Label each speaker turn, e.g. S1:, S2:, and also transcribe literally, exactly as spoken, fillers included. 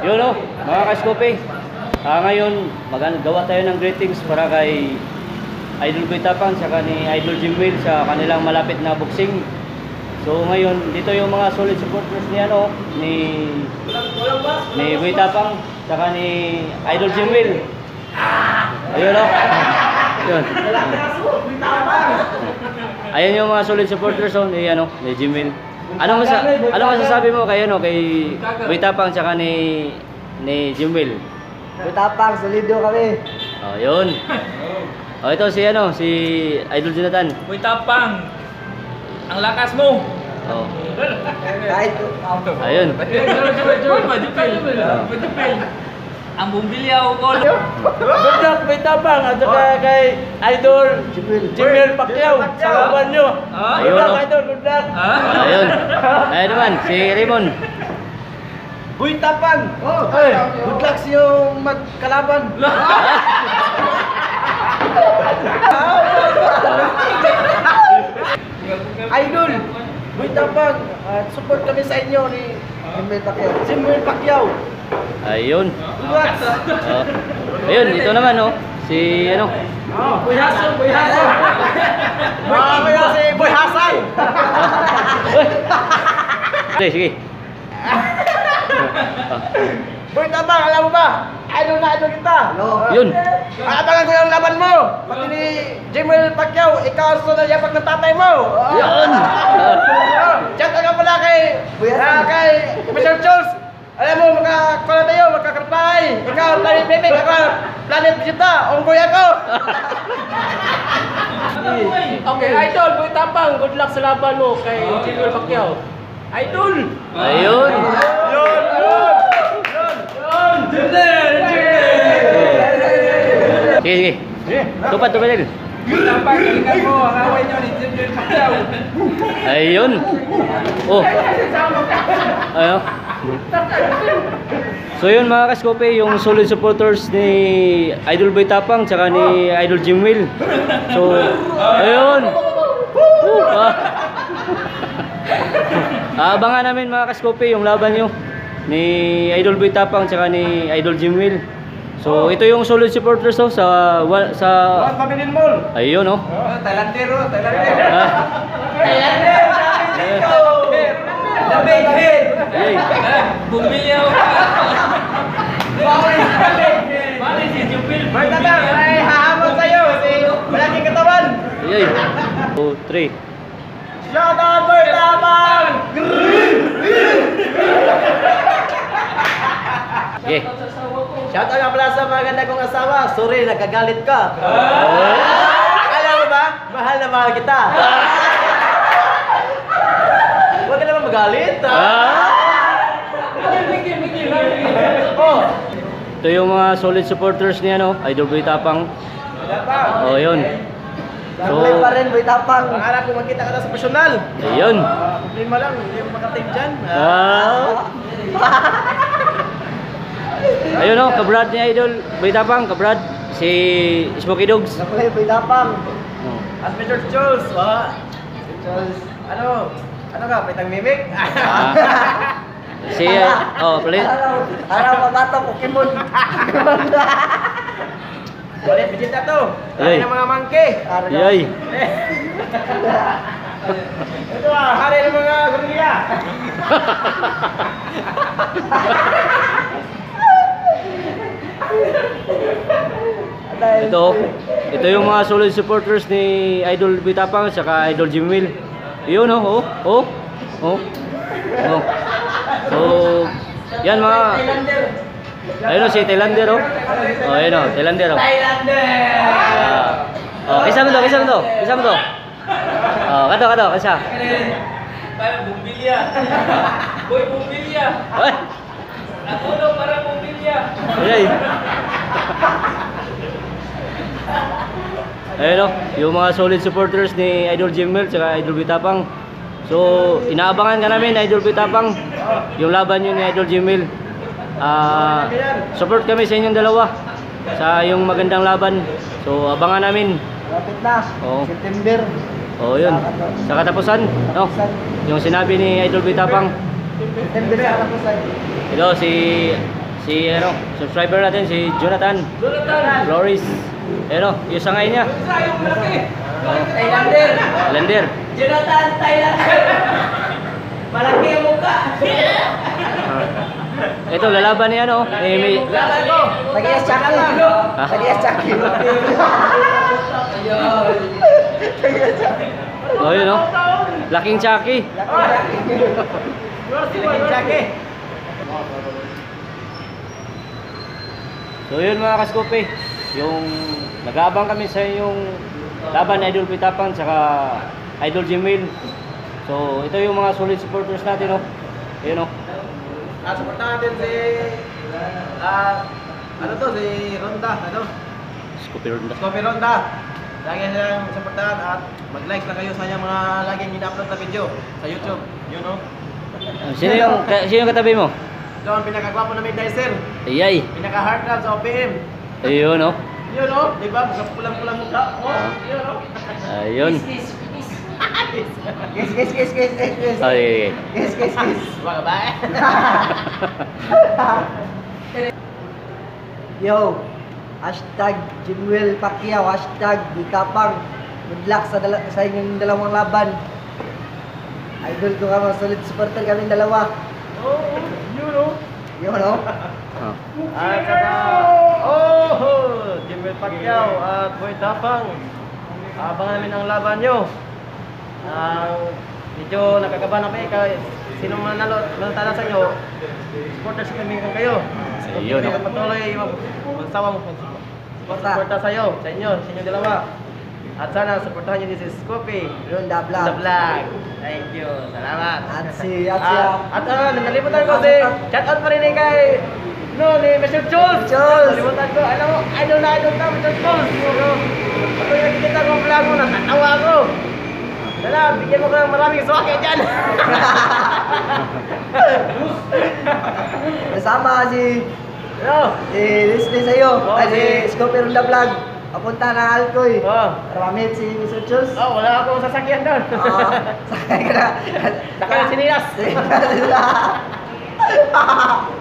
S1: Yun o, mga ka-Scoopy. Ah, ngayon, magagawa tayo ng greetings para kay Idol Boy Tapang saka ni Idol Jimwell sa kanilang malapit na boxing. So ngayon, dito yung mga solid supporters ni ano, ni ni Boy Tapang saka ni Idol Jimwell. Ayun o. Yun. Ayan yung mga solid supporters oh, ni ano, ni Jimwell. Ano masa ano masasabi mo kay ano kay Boy Tapang saka ni ni Jimwell?
S2: Boy Tapang, solido kami.
S1: Oh, yun. Oh, ito si ano, si Idol Jonathan.
S3: Boy Tapang, ang lakas mo.
S1: Oh.
S2: Kahit
S1: Ayun.
S3: Ang bumbilya o kol.
S2: Good luck, Boy Tapang, at saka kay Idol Jimwell Pacquiao sa laban nyo. Good luck, Idol, good luck.
S1: Ayun. Ayun naman si Raymond.
S2: Boy Tapang, hey, good luck sa iyong magkalaban. Idol, Boy Tapang, uh, support kami sa inyo ni Jimwell Pacquiao. Jimwell Pacquiao.
S1: Ayun.
S2: Congrats.
S1: Oh. Ayun, ito naman oh, si ano.
S2: Oh, Boy Hasan, Boy Hasan. Mga kaya si Boy Hasan.
S1: Sige, sige.
S2: Boy Tapang, alam mo ba? Idol na idol kita.
S1: Yun.
S2: Abangan ko yung laban mo. Pati ni Jimwell Pacquiao, ikaw ang sunod yapak ng tatay mo.
S1: Yun.
S2: Chat ka pala kay, uh, kay Mister Charles. Alam mo, makakuha tayo, magkakarapay. Ikaw, Planet Bebek, ako, Planet Vegeta, onggoy ako.
S4: Okay, Idol, Boy Tapang, good luck sa laban mo kay Jimwell Pacquiao. Idol!
S1: Ayun.
S2: Yun, yun, yun, yun.
S1: Sige, sige. Tupad, tupad din.
S3: Boy Tapang, tingnan mo, ang away nyo ni Jimwell Pacquiao.
S1: Ayun. Oh. Ayun. So yun mga ka-Scoopy, yung solid supporters ni Idol Boy Tapang tsaka ni Idol Jimwell. So, ayun. Ah. Aabangan namin mga ka-Scoopy yung laban nyo ni Idol Boy Tapang tsaka ni Idol Jimwell. So ito yung solid supporters oh, sa sa
S2: Pabilin Mall.
S1: ayun oh.
S3: Thailander, Thailander.
S1: Ah.
S2: Thailander, sabi dito. The big head.
S1: Ayun.
S3: Bumbilya o Mali si Jimwell.
S2: Boy Tapang, ay hahamon sa'yo. Si malaking katawan.
S1: Ayun. two, three.
S2: Shout out, Boy Tapang!
S1: Okay.
S2: Shout out nga pala sa mga ganda kong asawa. Sorry, nagkagalit ka. Alam mo ba? Mahal na mahal kita. Huwag ka naman magalit.
S1: Ah.
S2: Oh,
S1: Ito yung mga solid supporters ni ano, Idol Boy Tapang. Oh, yun. So,
S2: Sabi pa rin, Boy Tapang. Pangarap ko magkita ka na sa personal.
S1: ayun.
S2: Uh, problema lang, hindi mo makating dyan.
S1: Ah. Ayun oh, kabrad ni Idol Boy Tapang, kabrad si Smokey Dogs.
S2: Sabi, Boy Tapang.
S1: Oh.
S2: At Mister Charles, ha? Charles, ano? Ano ka? Pitang mimik?
S1: Ah. Si uh, oh, palit.
S2: Araw, araw mabata Pokemon. Palit, Vegeta to. Hari
S1: Ay.
S2: ng mga monkey.
S1: Yay.
S2: Ito ah, hari ng mga gorilla.
S1: Ito, ito yung mga solid supporters ni Idol Boy Tapang saka Idol Jimwell. Yun oh, oh, oh. Oh. Oh. So, yan mga ayun oh, si Thailander oh. Oh, ayun oh, Thailander oh.
S2: Thailander.
S1: Ah. Oh, kisa mo to, kisa mo to. Kisa mo to. Oh, kato, kato, kisa.
S3: Tayo bumbilya. Boy bumbilya.
S1: Oy.
S3: Nakulo para bumbilya.
S1: Ayay. Ayun oh, yung mga solid supporters ni Idol Jimwell saka Idol Boy Tapang. So, inaabangan ka namin Idol Boy Tapang yung laban nyo ni Idol Jimwell. Ah, support kami sa inyong dalawa sa yung magandang laban. So, abangan namin.
S2: Lapit na.
S1: Oo.
S2: September.
S1: Oh, yun. Sa katapusan, no? Yung sinabi ni Idol Boy Tapang.
S2: September sa katapusan.
S1: Ito si si ano, subscriber natin si Jonathan
S4: Jonathan!
S1: Flores. Ano, yung sangay niya.
S4: Sayang malaki!
S1: Oh,
S4: Thailander!
S1: Lander.
S4: Jonathan Thailander! Malaki ang mukha!
S1: Ito lalaban ni ano, eh, may
S4: Laban ko!
S2: Lagi Chucky.
S1: Ha?
S2: Lagi Chucky.
S1: Oh, yun oh. Laking Chucky.
S2: Lagi Chucky.
S1: So yun mga kaskope, yung nag-aabang kami sa yung laban Idol Pitapang saka Idol Jimwil. So ito yung mga solid supporters natin oh. Ayun oh.
S2: Ah, supportahan natin si ah ano to si Ronda, ano?
S1: Skope Ronda.
S2: Scoopy Ronda. Lagi siyang supportahan at mag-like lang kayo sa kanyang mga laging ina-upload na video sa YouTube. Yun no.
S1: Ah, Sino yung ka- sino yung katabi mo?
S2: Ito ang pinakagwapo na Midnighter.
S1: Ayay.
S2: Pinaka-hard rap sa O P M.
S1: Ayun oh.
S2: Yun no, di ba? Sa pulang-pulang mukha. Oh, yun no.
S1: Ayun.
S2: Yes, yes, yes, yes, yes, yes.
S1: Ay.
S2: Yes, yes, yes. Mga ba? Yo, hashtag Jimwil Pacquiao, hashtag Ditapang. Good luck sa, dala sa inyong dalawang laban. Idol ko ka, solid supporter kami dalawa.
S3: Oh, yun o.
S2: Yun no?
S1: Ah.
S2: At saka, oh, Jimwil Pacquiao at Boy Tapang. Abangan namin ang laban nyo. Ang medyo nakakabahan na kami kay sino manalo, manatala sa inyo. Supporters kami kung kayo.
S1: Ayun,
S2: Kami
S1: no?
S2: patuloy mag- magsawang suporta sa iyo, sa inyo, sa inyo dalawa. At sana supportahan niyo si Scoopy
S5: Ronda
S2: sa
S5: Vlog.
S2: vlog. Thank you. Salamat.
S5: At si, at si,
S2: At, at ano, nalimutan ko si shout out pa rin eh kay no, ni Mister Jules.
S5: Jules.
S2: Nalimutan ko. Alam mo, idol na idol ka, Mister Jules. So, pag nakikita ko ang vlog mo, natatawa ako. Dala, bigyan mo ko ng maraming swake dyan.
S5: kasama si,
S2: Ano?
S5: si Leslie sa'yo.
S2: Oh,
S5: Ay, si
S2: si-
S5: Scoopy Ronda Vlog. Papunta na Alcoy.
S2: Oh.
S5: Para mamit si Mister Jules.
S2: Oh, wala akong sasakyan doon.
S5: Oo. Sakay ka na.
S2: Saka ng sinilas.
S5: Sila.